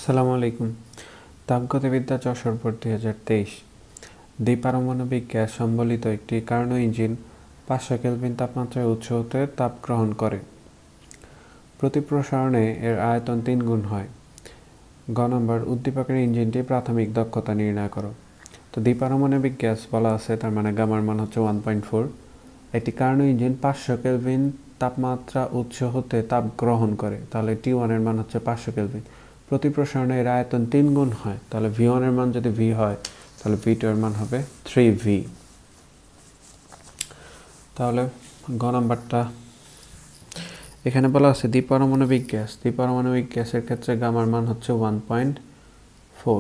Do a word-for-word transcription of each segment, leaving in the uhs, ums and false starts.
আসসালামু আলাইকুম। তাপগতিবিদ্যা যশোর বোর্ড দুই হাজার তেইশ। দ্বিপারমাণবিক গ্যাস সম্বলিত একটি কার্নো ইঞ্জিন পাঁচশো কেলভিন তাপমাত্রায় উৎস হতে তাপ গ্রহণ করে। প্রতি প্রসারণে এর আয়তন তিন গুণ হয়। গ নম্বর, উদ্দীপকের ইঞ্জিনটি প্রাথমিক দক্ষতা নির্ণয় করো। তো দ্বিপারমাণবিক গ্যাস বলা আছে, তার মানে গামার মান হচ্ছে ওয়ান পয়েন্ট ফোর। একটি কার্নো ইঞ্জিন পাঁচশো কেলভিন তাপমাত্রা উৎস হতে তাপ গ্রহণ করে, তাহলে টি ওয়ানের মান হচ্ছে পাঁচশো কেলভিন। প্রতি প্রসারণে এর আয়তন তিন গুণ হয়, তাহলে ভি ওয়ানের মান যদি ভি হয় তাহলে ভি টু এর মান হবে থ্রি ভি। তাহলে গ নাম্বারটা এখানে বলা আছে দ্বিপারমাণবিক গ্যাস দ্বিপারমাণবিক গ্যাসের ক্ষেত্রে গামার মান হচ্ছে ওয়ান পয়েন্ট ফোর।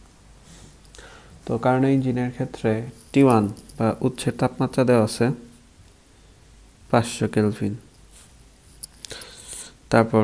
তো কার্নো ইঞ্জিনের ক্ষেত্রে টি ওয়ান বা উৎসের তাপমাত্রা দেওয়া আছে পাঁচশো কেলভিন। তারপর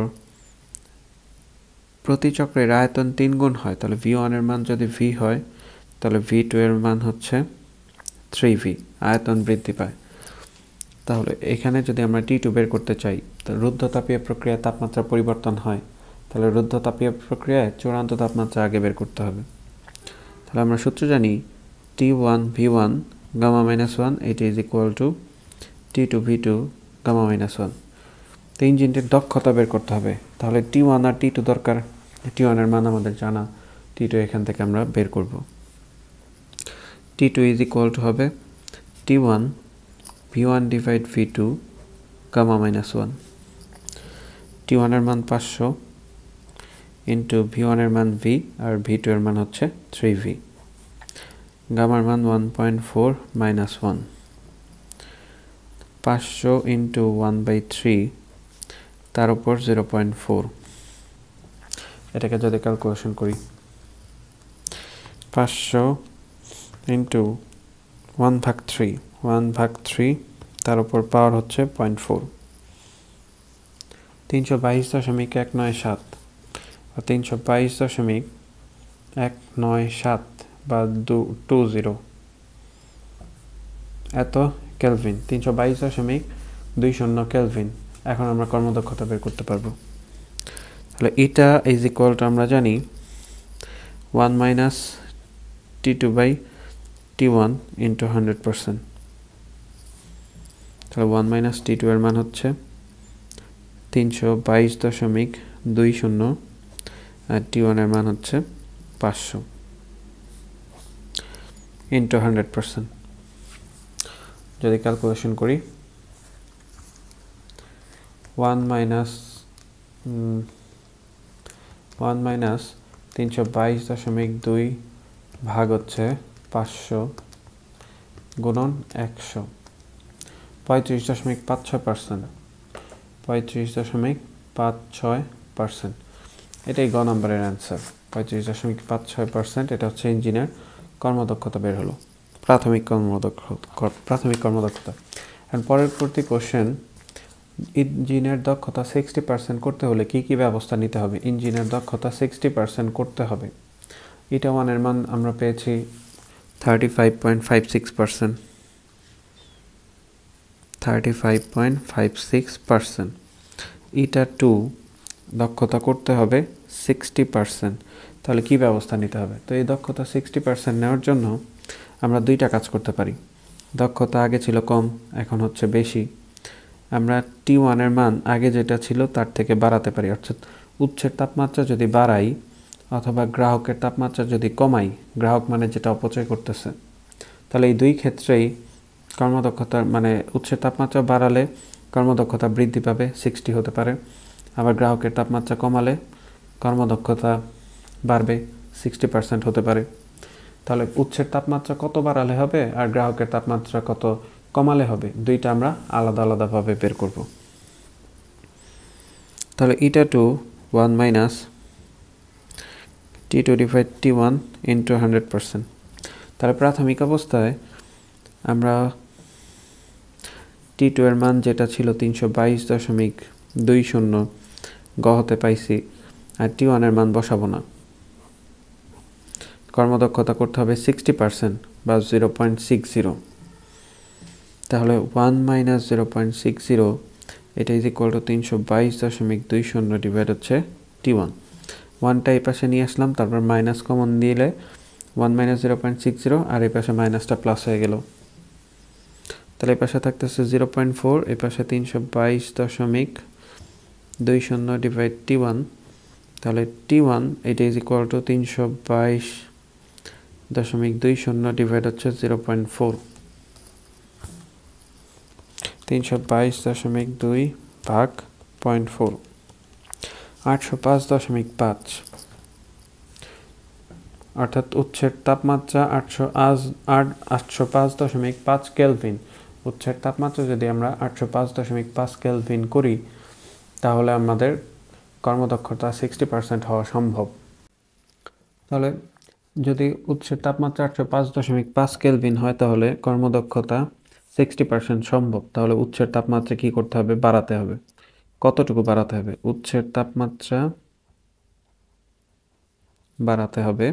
প্রতি চক্রের আয়তন তিন গুণ হয়, তাহলে ভি ওয়ানের মান যদি ভি হয় তাহলে ভি টু এর মান হচ্ছে থ্রি ভি, আয়তন বৃদ্ধি পায়। তাহলে এখানে যদি আমরা টি টু বের করতে চাই, তো রুদ্ধতাপীয় প্রক্রিয়ায় তাপমাত্রা পরিবর্তন হয়, তাহলে রুদ্ধতাপীয় প্রক্রিয়ায় চূড়ান্ত তাপমাত্রা আগে বের করতে হবে। তাহলে আমরা সূত্র জানি T one V one gamma minus one, এটি is equal to T two V two gamma minus one. তো ইঞ্জিনটির দক্ষতা বের করতে হবে, তাহলে টি ওয়ান আর টি টু দরকার। টি ওয়ানের মান আমাদের জানা, টি টু এখান থেকে আমরা বের করব। T two is equal to হবে T one V one divide V two gamma minus one. T ওয়ানের মান পাঁচশো ইন্টু ভি ওয়ানের মান ভি আর ভি টু এর মান হচ্ছে থ্রি ভি। গামার মান one point four minus one. পাঁচশো ইন্টু ওয়ান বাই থ্রি, তার উপর জিরো পয়েন্ট ফোর। এটাকে যদি ক্যালকুলেশন করি, পাঁচশো ইন্টু ওয়ান ভাগ থ্রি, ওয়ান ভাগ থ্রি তার উপর পাওয়ার হচ্ছে পয়েন্ট ফোর। তিনশো বাইশ দশমিক এক নয় সাত বা তিনশো বাইশ দশমিক এক নয় সাত বা দু টু জিরো এত কেলভিন, তিনশো বাইশ দশমিক দুই শূন্য কেলভিন। এখন আমরা কর্মদক্ষতা বের করতে পারবো। তাহলে এটা ইজ ইকুয়াল টু আমরা জানি one minus T two by T one into hundred percent. তাহলে ওয়ান মাইনাস টি টু এর মান হচ্ছে তিনশো বাইশ দশমিক দুই শূন্য আর টি ওয়ানের মান হচ্ছে পাঁচশো ইন্টু হান্ড্রেড পারসেন্ট। যদি ক্যালকুলেশন করি, ওয়ান মাইনাস ওয়ান মাইনাস তিনশো বাইশ দশমিক দুই ভাগ হচ্ছে পাঁচশো গুণন একশো, পঁয়ত্রিশ দশমিক পাঁচ ছয় পার্সেন্ট পঁয়ত্রিশ দশমিক পাঁচ ছয় পার্সেন্ট এটাই গ নম্বরের অ্যান্সার। পঁয়ত্রিশ দশমিক পাঁচ ছয় পার্সেন্ট এটা হচ্ছে ইঞ্জিনের কর্মদক্ষতা বের হলো, প্রাথমিক কর্মদক্ষ প্রাথমিক কর্মদক্ষতা। অ্যান্ড পরবর্তী কোশ্চেন, ইঞ্জিনের দক্ষতা সিক্সটি পার্সেন্ট করতে হলে কি কি ব্যবস্থা নিতে হবে? ইঞ্জিনের দক্ষতা সিক্সটি পার্সেন্ট করতে হবে। ইটা ওয়ানের মান আমরা পেয়েছি thirty five point five six percent thirty five point five six percent eta two দক্ষতা করতে হবে সিক্সটি পার্সেন্ট। তাহলে কি ব্যবস্থা নিতে হবে? তো এই দক্ষতা সিক্সটি পার্সেন্ট নেওয়ার জন্য আমরা দুইটা কাজ করতে পারি। দক্ষতা আগে ছিল কম, এখন হচ্ছে বেশি। আমরা টি ওয়ানের মান আগে যেটা ছিল তার থেকে বাড়াতে পারি, অর্থাৎ উৎসের তাপমাত্রা যদি বাড়াই অথবা গ্রাহকের তাপমাত্রা যদি কমাই, গ্রাহক মানে যেটা অপচয় করতেছে, তাহলে এই দুই ক্ষেত্রেই কর্মদক্ষতার মানে উৎসের তাপমাত্রা বাড়ালে কর্মদক্ষতা বৃদ্ধি পাবে, সিক্সটি হতে পারে। আবার গ্রাহকের তাপমাত্রা কমালে কর্মদক্ষতা বাড়বে, সিক্সটি পার্সেন্ট হতে পারে। তাহলে উৎসের তাপমাত্রা কত বাড়ালে হবে আর গ্রাহকের তাপমাত্রা কত কমালে হবে, দুইটা আমরা আলাদা আলাদাভাবে বের করব। তাহলে eta two one minus T two divide T one into hundred percent. তাহলে প্রাথমিক অবস্থায় আমরা টি টু এর মান যেটা ছিল তিনশো বাইশ দশমিক দুই শূন্য গ হতে পাইছি, আর টি ওয়ানের মান বসাবো না। কর্মদক্ষতা করতে হবে সিক্সটি পার্সেন্ট বা জিরো পয়েন্ট সিক্স জিরো। তাহলে one minus zero point six zero এটা ইজ ইকুয়াল টু তিনশো বাইশ দশমিক দুই শূন্য ডিভাইড হচ্ছে টি ওয়ান। ওয়ানটা এই পাশে নিয়ে আসলাম, তারপর মাইনাস কমন দিলে one minus zero point six zero, আর এই পাশে মাইনাসটা প্লাস হয়ে গেল। তাহলে এই পাশে থাকতেছে জিরো পয়েন্ট ফোর, এই পাশে তিনশো বাইশ দশমিক দুই শূন্য ডিভাইড টি ওয়ান, তাহলে টি ওয়ান এটা ইজ ইকুয়াল টু তিনশো বাইশ দশমিক দুই শূন্য ডিভাইড হচ্ছে জিরো পয়েন্ট ফোর, তিনশো বাইশ দশমিক দুই ভাগ পয়েন্ট ফোর, আটশো পাঁচ দশমিক পাঁচ, অর্থাৎ উৎসের তাপমাত্রা আটশো আজ আট আটশো পাঁচ দশমিক পাঁচ কেলভিন। উৎসের তাপমাত্রা যদি আমরা আটশো পাঁচ দশমিক পাঁচ কেলভিন করি তাহলে আমাদের কর্মদক্ষতা সিক্সটি পার্সেন্ট হওয়া সম্ভব। তাহলে যদি উৎসের তাপমাত্রা আটশো পাঁচ দশমিক পাঁচ কেলভিন হয় তাহলে কর্মদক্ষতা সিক্সটি পার্সেন্ট সম্ভব। তাহলে উৎসের তাপমাত্রা কি করতে হবে? বাড়াতে হবে। কতটুকু বাড়াতে হবে? উৎসের তাপমাত্রা বাড়াতে হবে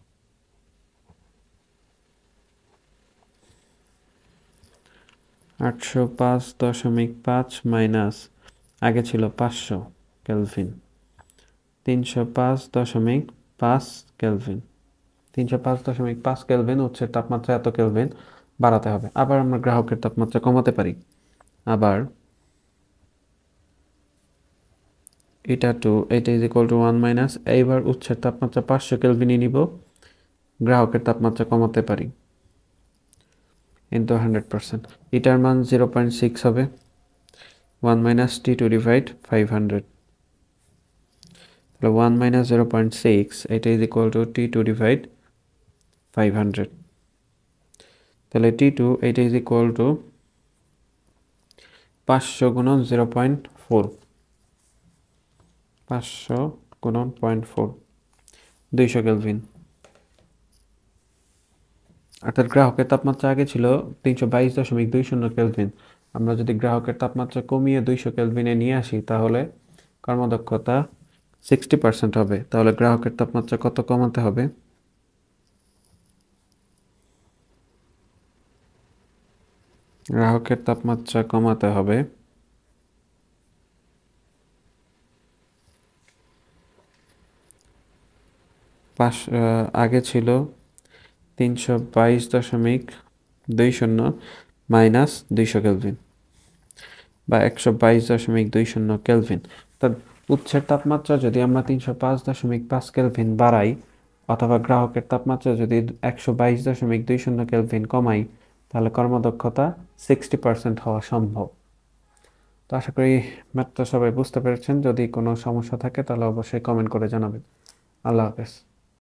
আটশো পাঁচ দশমিক পাঁচ মাইনাস আগে ছিল পাঁচশো কেলভিন, তিনশো পাঁচ দশমিক পাঁচ কেলভিন, তিনশো পাঁচ দশমিক পাঁচ কেলভিন উৎসের তাপমাত্রা এত কেলভিন বাড়াতে হবে। আবার আমরা গ্রাহকের তাপমাত্রা কমাতে পারি। আবার এটা টু এটা is equal to one minus, এইবার উৎসের তাপমাত্রা পাঁচশো কেলভিনই নিব, গ্রাহকের তাপমাত্রা কমাতে পারি ইন্টু হান্ড্রেড পার্সেন্ট। এটার মান জিরো পয়েন্ট সিক্স হবে, one minus T two divide five hundred, তাহলে one minus zero point six এটা is equal to T two divide five hundred, তাহলে টি টু এটা ইজ ইকুয়াল টু পাঁচশো গুণন zero point four, পাঁচশো গুণন point four, দুইশো কেলভিন। অর্থাৎ গ্রাহকের তাপমাত্রা আগে ছিল তিনশো বাইশ দশমিক দুই শূন্য কেলভিন, আমরা যদি গ্রাহকের তাপমাত্রা কমিয়ে দুইশো কেলভিনে নিয়ে আসি তাহলে কর্মদক্ষতা সিক্সটি পার্সেন্ট হবে। তাহলে গ্রাহকের তাপমাত্রা কত কমাতে হবে? গ্রাহকের তাপমাত্রা কমাতে হবে পাঁচ, আগে ছিল তিনশো বাইশ দশমিক দুই শূন্য মাইনাস দুইশো কেলভিন বা একশো বাইশ দশমিক দুই শূন্য কেলভিন। তা উৎসের তাপমাত্রা যদি আমরা তিনশো পাঁচ দশমিক পাঁচ কেলভিন বাড়াই অথবা গ্রাহকের তাপমাত্রা যদি একশো বাইশ দশমিক দুই শূন্য কেলভিন কমাই তাহলে কর্মদক্ষতা সিক্সটি পার্সেন্ট হওয়া সম্ভব। তো আশা করি ম্যাথটা সবাই বুঝতে পেরেছেন। যদি কোনো সমস্যা থাকে তাহলে অবশ্যই কমেন্ট করে জানাবেন। আল্লাহ হাফেজ।